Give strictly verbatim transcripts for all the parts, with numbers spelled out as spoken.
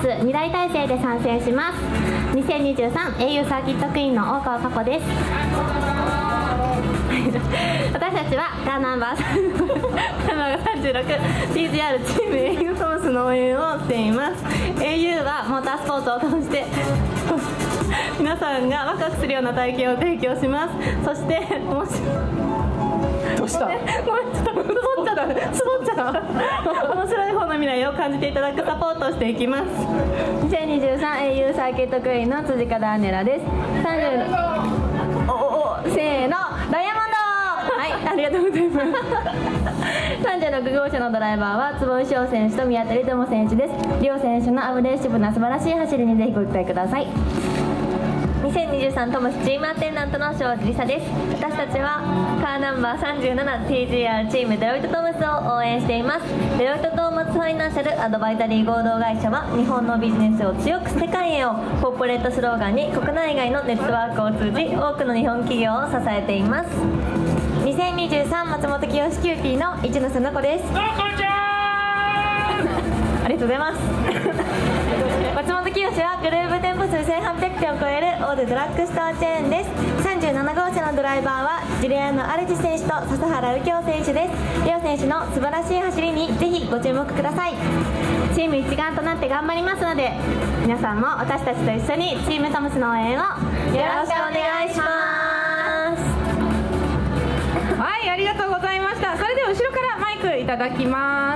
に大体制で参戦します。にせんにじゅうさん エーユー サーキットクイーンの大川佳子です。私たちはカーナンバーさんじゅうろく ティージーアール チーム エーユー トムスの応援をしています。 エーユー はモータースポーツを通して皆さんがワクワクするような体験を提供します。そしてもしどうした？ もうちょっとつぼっちゃったつぼっちゃった面白い方の未来を感じていただくサポートをしていきます。 にせんにじゅうさん エーユー サーキットクイーンの辻方アンネラです。さんじゅうおおおせーのダイヤモンド。はい、ありがとうございますさんじゅうろく号車のドライバーは坪井翔選手と宮田智選手です。両選手のアグレッシブな素晴らしい走りにぜひご期待ください。にせんにじゅうさんトムスチームアテンダントの庄司梨沙です。私たちはカーナンバーさんじゅうなな ティージーアール チームデロイトトムスを応援しています。デロイトトーマツファイナンシャルアドバイザリー合同会社は日本のビジネスを強く世界へをコーポレートスローガンに国内外のネットワークを通じ多くの日本企業を支えています。 にせんにじゅうさん松本清キューティーの一ノ瀬の子です。 どうもこんにちはありがとうございます松本清はグループ店舗数せんはっぴゃくてんを超える大手ドラッグストアチェーンです。さんじゅうなな号車のドライバーはジュリアーノ・アルジ選手と笹原右京選手です。両選手の素晴らしい走りにぜひご注目ください。チーム一丸となって頑張りますので皆さんも私たちと一緒にチームトムスの応援をよろしくお願いします。 はい、ありがとうございました。それでは後ろからマイクいただきます。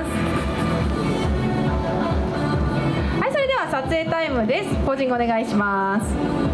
はい、それでは撮影タイムです。ポージングお願いします。